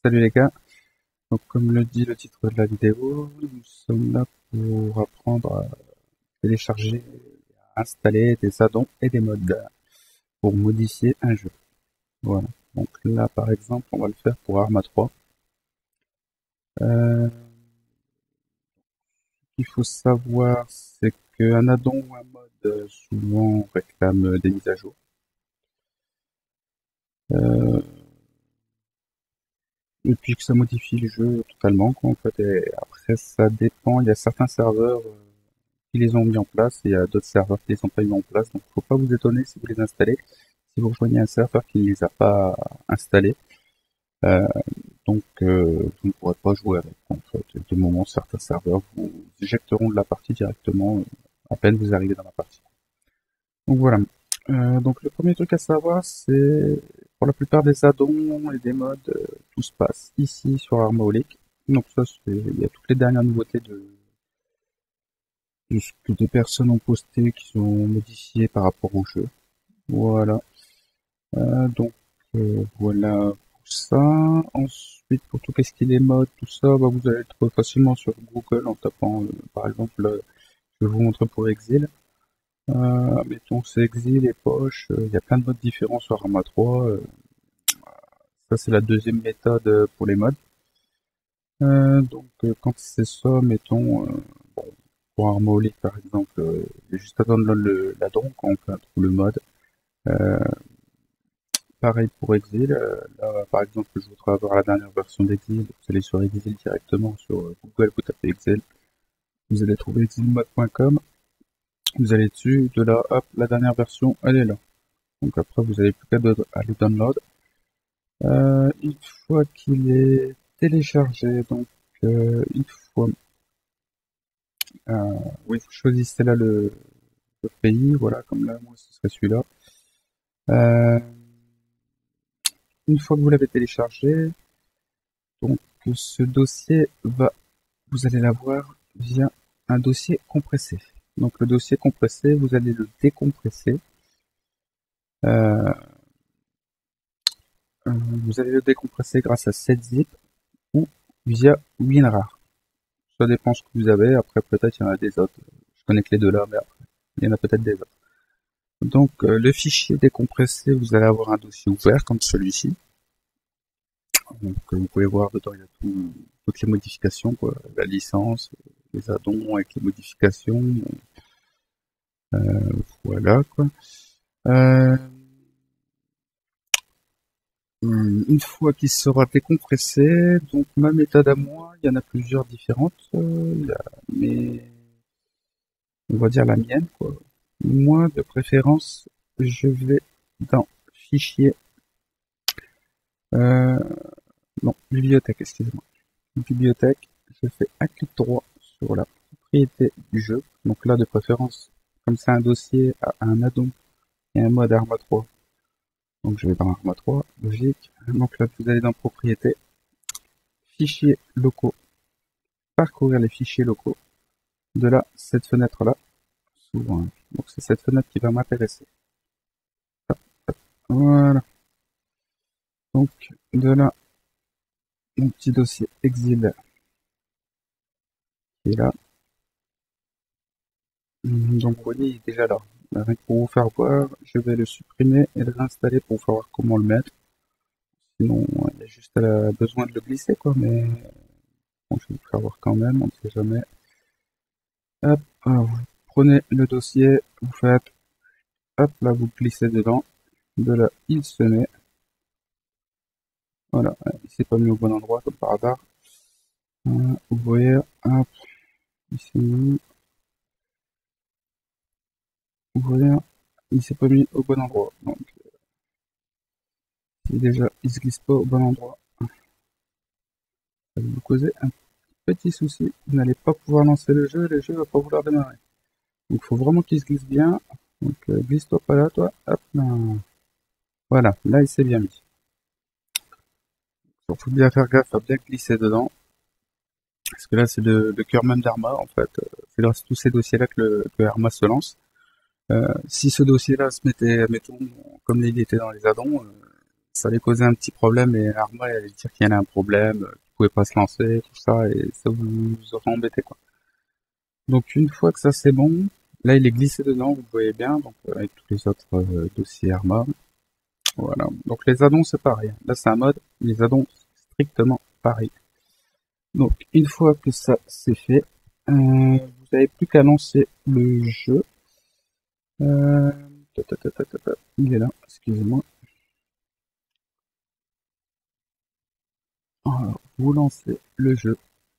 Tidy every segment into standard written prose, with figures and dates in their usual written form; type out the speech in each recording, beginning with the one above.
Salut les gars, donc comme le dit le titre de la vidéo, nous sommes là pour apprendre à télécharger, à installer des add-ons et des mods pour modifier un jeu. Voilà, donc là par exemple on va le faire pour Arma 3. Ce qu'il faut savoir c'est qu'un add-on ou un mod souvent réclame des mises à jour. Euh, et puis que ça modifie le jeu totalement quoi, en fait, et après ça dépend, il y a certains serveurs qui les ont mis en place et il y a d'autres serveurs qui les ont pas mis en place. Donc, faut pas vous étonner si vous les installez, si vous rejoignez un serveur qui ne les a pas installés. Euh, vous ne pourrez pas jouer avec. En fait, de moment, certains serveurs vous éjecteront de la partie directement à peine vous arrivez dans la partie. Donc voilà. Donc le premier truc à savoir, c'est pour la plupart des add-ons et des mods, tout se passe ici sur Armaholic. Donc ça, il y a toutes les dernières nouveautés de ce que des personnes ont posté, qui sont modifiées par rapport au jeu. Voilà. Voilà pour ça. Ensuite, pour tout ce qui est les modes, tout ça, bah, vous allez le trouver facilement sur Google en tapant, par exemple, je vais vous montrer pour Exil. Mettons c'est Exil et Poche, il y a plein de modes différents sur Arma 3. Ça c'est la deuxième méthode pour les modes. Quand c'est ça, mettons, bon, pour Arma Olic par exemple, il y a juste à download l'addon quand on fait un trou le mode. Euh, Pareil pour Exil. Là, par exemple, je voudrais avoir la dernière version d'Exil. Vous allez sur Exil directement sur Google, vous tapez Exil. Vous allez trouver exilmod.com. Vous allez dessus, de là, hop, la dernière version, elle est là. Donc après, vous avez plus qu'à le download. Une fois qu'il est téléchargé, donc une fois, oui, vous choisissez là le pays, voilà, comme là, moi, ce serait celui-là. Euh, une fois que vous l'avez téléchargé, donc ce dossier va, vous allez l'avoir via un dossier compressé. Donc le dossier compressé, vous allez le décompresser. Euh, Vous allez le décompresser grâce à 7zip ou via WinRAR. Ça dépend ce que vous avez. Après, peut-être il y en a des autres. Je connais que les deux là, mais après, il y en a peut-être des autres. Donc, le fichier décompressé, vous allez avoir un dossier ouvert comme celui-ci. Donc, vous pouvez voir dedans, il y a toutes les modifications, quoi. La licence, les add-ons avec les modifications. Voilà, quoi. Euh, une fois qu'il sera décompressé, donc ma méthode à moi, il y en a plusieurs différentes, mais on va dire la mienne, quoi. Moi, de préférence, je vais dans fichier, euh, non, bibliothèque, excusez-moi. Bibliothèque, je fais un clic droit sur la propriété du jeu. Donc là, de préférence, comme c'est un dossier à un add-on et un mode Arma 3. Donc je vais dans Arma 3, logique. Donc là, vous allez dans propriété, fichiers locaux, parcourir les fichiers locaux. De là, cette fenêtre-là, souvent. Donc c'est cette fenêtre qui va m'intéresser. Voilà. Donc de là, mon petit dossier exil est là. Donc vous voyez, il est déjà là. Avec pour vous faire voir, je vais le supprimer et le réinstaller pour vous faire voir comment le mettre. Sinon, il y a juste besoin de le glisser, quoi. Mais bon, je vais vous faire voir quand même, on ne sait jamais. Hop, alors vous prenez le dossier, vous faites, hop, là vous glissez dedans. De là, il se met. Voilà, il s'est pas mis au bon endroit comme par hasard. Ouvrir, hop, il s'est mis. Ouvrir, il s'est pas mis au bon endroit. Donc, si déjà il se glisse pas au bon endroit, ça va vous causer un petit souci. Vous n'allez pas pouvoir lancer le jeu va pas vouloir démarrer. Donc, il faut vraiment qu'il se glisse bien. Donc, glisse-toi pas là, toi. Hop, là. Voilà, là, il s'est bien mis. Il faut bien faire gaffe à bien glisser dedans. Parce que là, c'est le cœur même d'Arma, en fait. C'est grâce à tous ces dossiers-là que Arma se lance. Si ce dossier-là se mettait, mettons, comme il était dans les addons, Ça allait causer un petit problème et Arma elle allait dire qu'il y en a un problème, qu'il pouvait pas se lancer, tout ça, et ça vous aurait embêté, quoi. Donc une fois que ça c'est bon, là il est glissé dedans, vous voyez bien, donc avec tous les autres dossiers Arma. Voilà. Donc les addons c'est pareil. Là c'est un mode, les addons strictement pareil. Donc une fois que ça c'est fait, vous n'avez plus qu'à lancer le jeu. Euh, Il est là, excusez-moi. Alors, vous lancez le jeu,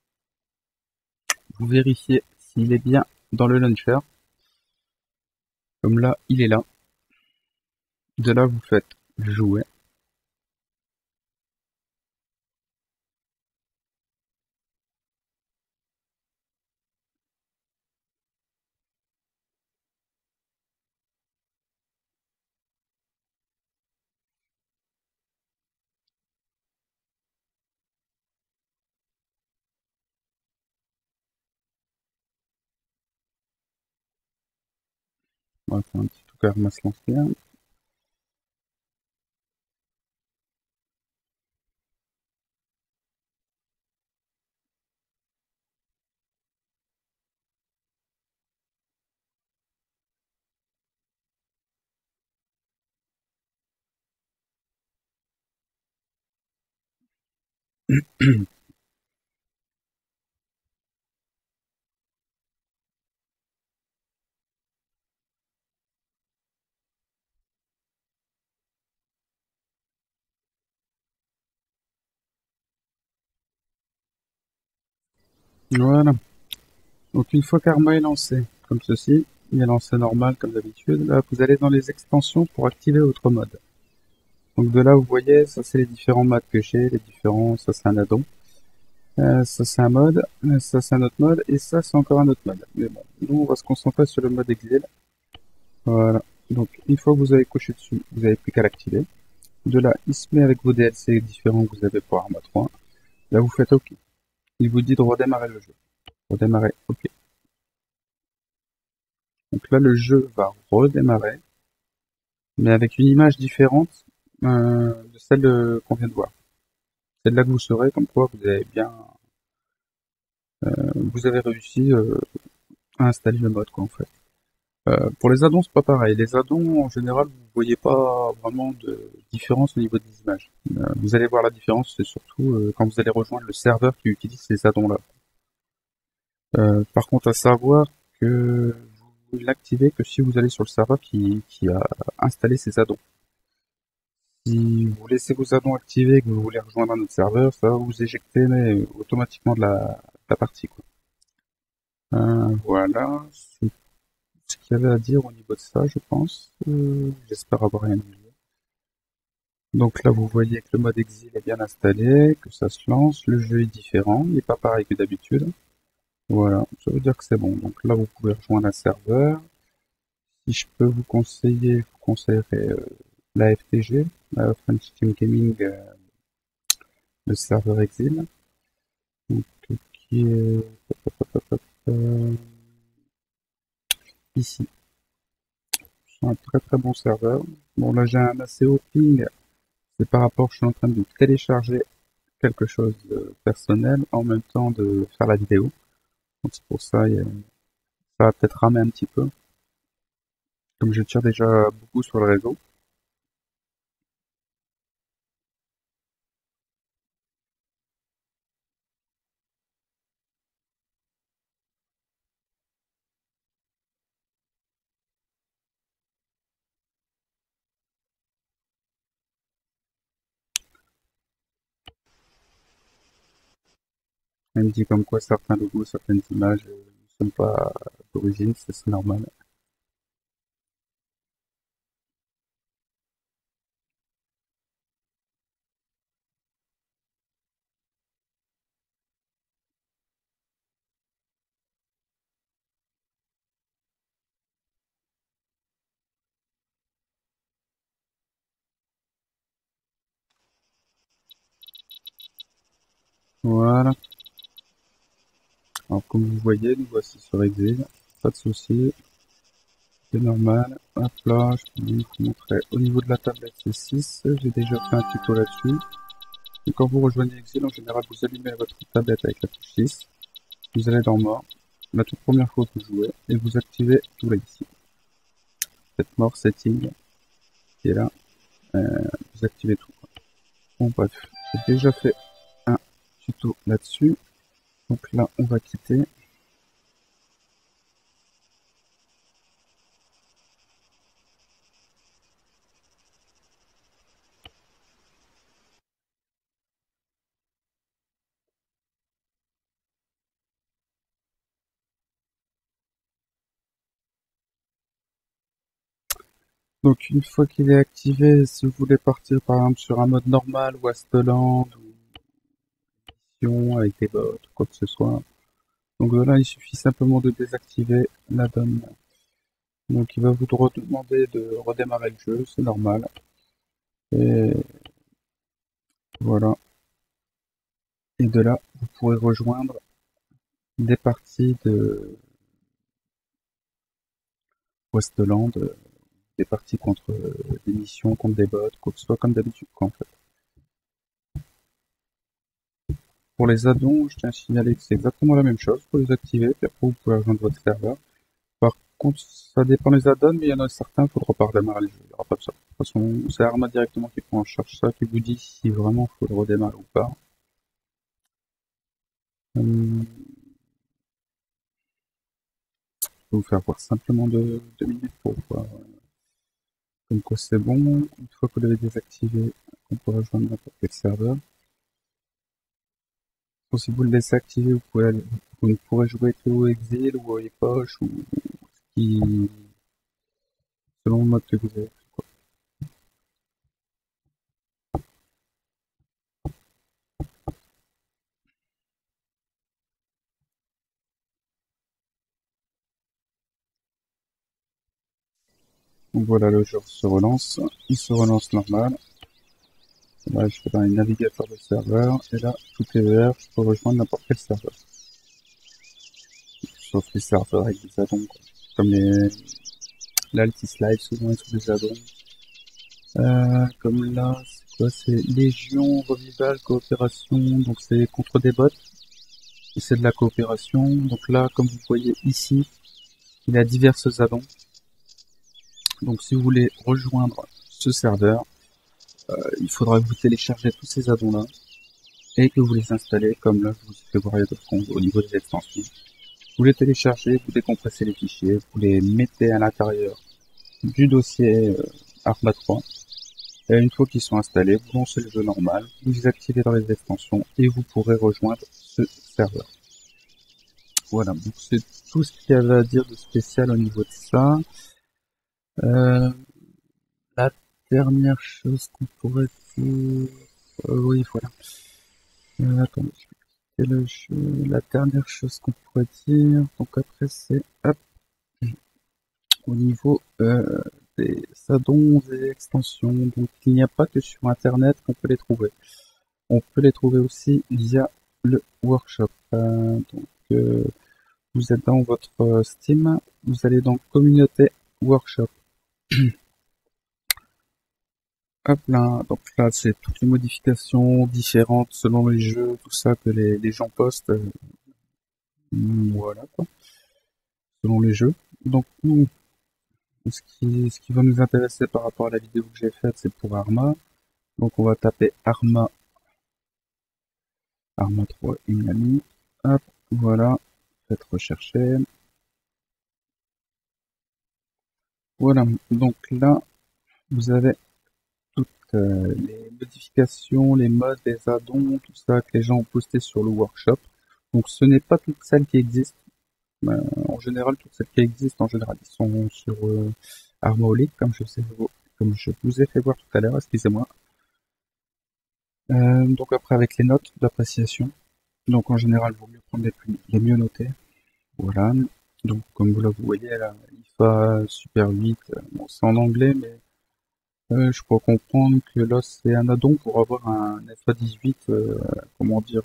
vous vérifiez s'il est bien dans le launcher. Comme là, il est là. De là, vous faites jouer. On va faire un petit tout carrément se lancer. Voilà. Donc une fois qu'Arma est lancé, comme ceci, il est lancé normal comme d'habitude. Là, vous allez dans les extensions pour activer votre mode. Donc de là, vous voyez, ça c'est les différents modes que j'ai, les différents, ça c'est un addon, ça c'est un mode, ça c'est un autre mode, et ça c'est encore un autre mode. Mais bon, nous on va se concentrer sur le mode exil. Voilà. Donc une fois que vous avez coché dessus, vous n'avez plus qu'à l'activer. De là, il se met avec vos DLC différents que vous avez pour Arma 3. Là, vous faites OK. Il vous dit de redémarrer le jeu. Redémarrer, OK. Donc là, le jeu va redémarrer, mais avec une image différente de celle qu'on vient de voir. C'est de là que vous saurez comme quoi vous avez bien, vous avez réussi à installer le mode, quoi, en fait. Pour les addons, c'est pas pareil. Les addons, en général, vous voyez pas vraiment de différence au niveau des images. Vous allez voir la différence, c'est surtout quand vous allez rejoindre le serveur qui utilise ces addons-là. Par contre, à savoir que vous l'activez que si vous allez sur le serveur qui a installé ces addons. Si vous laissez vos addons activés et que vous voulez rejoindre un autre serveur, ça va vous éjecter mais, automatiquement de la partie, quoi. Voilà, c'est ce qu'il y avait à dire au niveau de ça, je pense. J'espère avoir rien dit. Donc là, vous voyez que le mode exil est bien installé, que ça se lance, le jeu est différent, il n'est pas pareil que d'habitude. Voilà, ça veut dire que c'est bon. Donc là, vous pouvez rejoindre un serveur. Si je peux vous conseiller, je vous conseillerais la FTG, la French Team Gaming, le serveur Exil, donc, qui est euh, ici. C'est un très très bon serveur. Bon là j'ai un assez haut ping, c'est par rapport, je suis en train de télécharger quelque chose de personnel en même temps de faire la vidéo. Donc c'est pour ça, ça va peut-être ramer un petit peu, comme je tire déjà beaucoup sur le réseau. Elle me dit comme quoi certains logos, certaines images ne sont pas d'origine, c'est normal. Voilà. Alors comme vous voyez, nous voici sur Exil, pas de souci. C'est normal. Hop là, je vais vous montrer. Au niveau de la tablette, c'est 6. J'ai déjà fait un tuto là-dessus. Et quand vous rejoignez Exil, en général, vous allumez votre tablette avec la touche 6. Vous allez dans Mort, la toute première fois que vous jouez, et vous activez tout là ici. Cette Mort Setting, qui est là, vous activez tout. Bon bref, j'ai déjà fait un tuto là-dessus. Donc là, on va quitter. Donc une fois qu'il est activé, si vous voulez partir par exemple sur un mode normal, Wasteland, ou mission avec des bots, ou quoi que ce soit, donc là il suffit simplement de désactiver la donne. Donc il va vous demander de redémarrer le jeu, c'est normal. Et voilà. Et de là, vous pourrez rejoindre des parties de Westland, des parties contre des missions, contre des bots, quoi que ce soit comme d'habitude, quoi, en fait. Pour les addons, je tiens à signaler que c'est exactement la même chose. Pour les activer, puis après vous pouvez rejoindre votre serveur. Par contre, ça dépend des addons, mais il y en a certains, il faudra pas redémarrer le jeu. Il n'y aura pas de ça. De toute façon, c'est Arma directement qui prend en charge ça, qui vous dit si vraiment il faut le redémarrer ou pas. Je vais vous faire voir simplement 2 minutes pour voir comme quoi c'est bon. Une fois que vous l'avez désactivé, on peut rejoindre n'importe quel serveur. Ou si vous le laissez activer, vous ne pourrez jouer que au Exil ou au Epoche ou qui, selon le mode que vous avez. Donc voilà, le jeu se relance. Il se relance normal. Là, je vais dans les navigateurs de serveur. Et là, tout est vert. Je peux rejoindre n'importe quel serveur. Sauf les serveurs avec des addons, quoi. Comme l'Altis-Live, souvent ils sont des addons. Comme là, c'est quoi? C'est Légion, Revival, Coopération. Donc c'est contre des bots. Et c'est de la coopération. Donc là, comme vous voyez ici, il y a diverses addons. Donc si vous voulez rejoindre ce serveur, il faudra que vous téléchargez tous ces addons-là et que vous les installez, comme là je vous ai fait voir au niveau des extensions. Vous les téléchargez, vous décompressez les fichiers, vous les mettez à l'intérieur du dossier Arma 3. Et une fois qu'ils sont installés, vous lancez le jeu normal, vous les activez dans les extensions et vous pourrez rejoindre ce serveur. Voilà, donc c'est tout ce qu'il y avait à dire de spécial au niveau de ça. La dernière chose qu'on pourrait dire... oui, voilà. Attendez, je vais le jeu. La dernière chose qu'on pourrait dire, donc après c'est hop, au niveau des addons et extensions. Donc il n'y a pas que sur internet qu'on peut les trouver. On peut les trouver aussi via le workshop. Donc vous êtes dans votre Steam, vous allez dans communauté workshop. Hop là, donc là c'est toutes les modifications différentes selon les jeux, tout ça que les gens postent. Voilà quoi, selon les jeux. Donc nous, ce qui va nous intéresser par rapport à la vidéo que j'ai faite, c'est pour Arma. Donc on va taper Arma 3 Inami. Hop, voilà, faites rechercher. Voilà, donc là, vous avez toutes les modifications, les modes, les addons, tout ça que les gens ont posté sur le workshop. Donc ce n'est pas toutes celles qui existent. En général, toutes celles qui existent, en général, ils sont sur Arma Oli, comme je vous ai fait voir tout à l'heure, excusez-moi. Donc après, avec les notes d'appréciation. Donc en général, il vaut mieux prendre les mieux notés. Voilà. Donc comme vous le voyez là, IFA Super 8, bon, c'est en anglais, mais je peux comprendre que là c'est un addon pour avoir un FA 18, comment dire,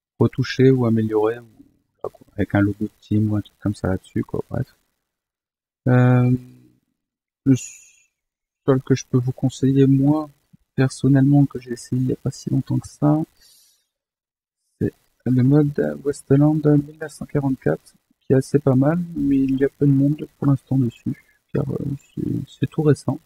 retouché ou amélioré, ou, avec un logo de team ou un truc comme ça là-dessus, quoi. Bref. Euh, le seul que je peux vous conseiller, moi, personnellement, que j'ai essayé il n'y a pas si longtemps que ça, c'est le mode Westland 1944, qui est assez pas mal, mais il y a peu de monde pour l'instant dessus, car c'est tout récent.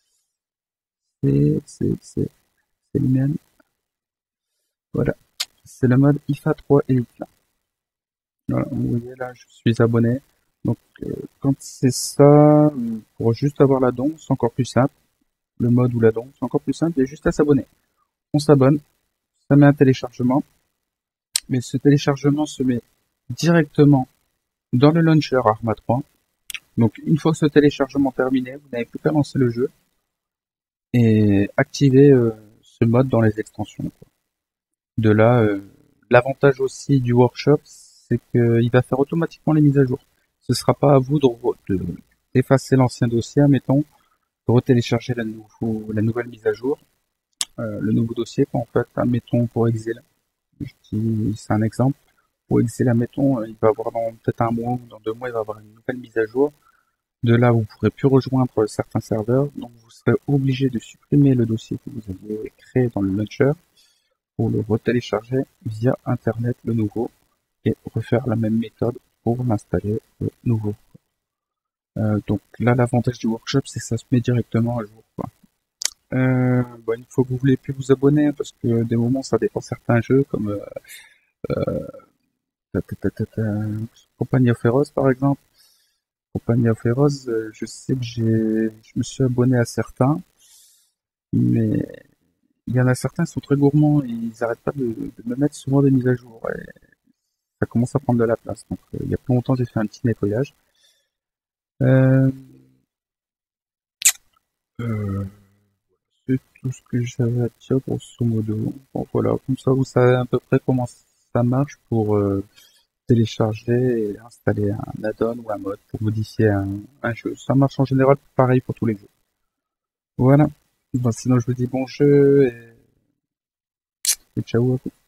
C'est le même. Voilà. C'est le mode IFA 3 Elite, là. Voilà, vous voyez là, je suis abonné. Donc, quand c'est ça, pour juste avoir la don, c'est encore plus simple. Le mode ou la don, c'est encore plus simple, il y a juste à s'abonner. On s'abonne, ça met un téléchargement, mais ce téléchargement se met directement dans le launcher Arma 3. Donc, une fois ce téléchargement terminé, vous n'avez plus qu'à lancer le jeu et activer ce mode dans les extensions, quoi. De là, l'avantage aussi du workshop, c'est qu'il va faire automatiquement les mises à jour. Ce sera pas à vous d'effacer l'ancien dossier, admettons, de retélécharger la nouvelle mise à jour, le nouveau dossier, quoi, en fait, admettons pour Excel. C'est un exemple. Pour Excel, admettons, il va avoir dans peut-être un mois ou dans 2 mois, il va avoir une nouvelle mise à jour. De là, vous ne pourrez plus rejoindre certains serveurs, donc vous serez obligé de supprimer le dossier que vous aviez créé dans le launcher pour le retélécharger via Internet le nouveau et refaire la même méthode pour l'installer le nouveau. Donc là, l'avantage du workshop, c'est que ça se met directement à jour, quoi. Bon, il faut que vous voulez plus vous abonner parce que des moments ça dépend certains jeux comme ta- ta- ta- ta- ta- Company of Heroes par exemple. Company of Heroes, je sais que je me suis abonné à certains, mais il y en a certains qui sont très gourmands et ils n'arrêtent pas de me mettre souvent des mises à jour. Et ça commence à prendre de la place. Donc il y a pas longtemps j'ai fait un petit nettoyage. Euh, euh, c'est tout ce que j'avais à dire grosso modo. Bon voilà, comme ça vous savez à peu près comment ça marche pour télécharger et installer un add-on ou un mod pour modifier un jeu. Ça marche en général pareil pour tous les jeux. Voilà. Bon, sinon je vous dis bon jeu et ciao à vous.